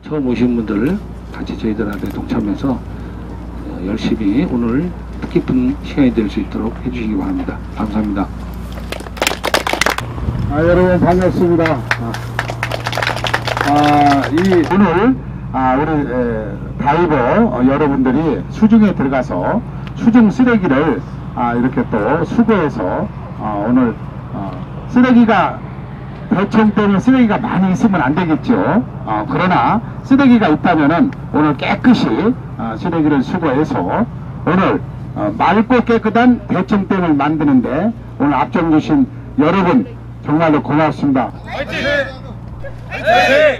처음 오신 분들 같이 저희들한테 동참해서 열심히 오늘 뜻깊은 시간이 될 수 있도록 해주시기 바랍니다. 감사합니다. 여러분 반갑습니다. 오늘 우리 다이버 여러분들이 수중에 들어가서 수중 쓰레기를 이렇게 또 수거해서 오늘 쓰레기가 대청 때문에 쓰레기가 많이 있으면 안 되겠죠. 그러나 쓰레기가 있다면은 오늘 깨끗이 쓰레기를 수거해서 오늘 맑고 깨끗한 대청댐을 만드는데 오늘 앞장 주신 여러분 정말로 고맙습니다. 화이팅! 화이팅!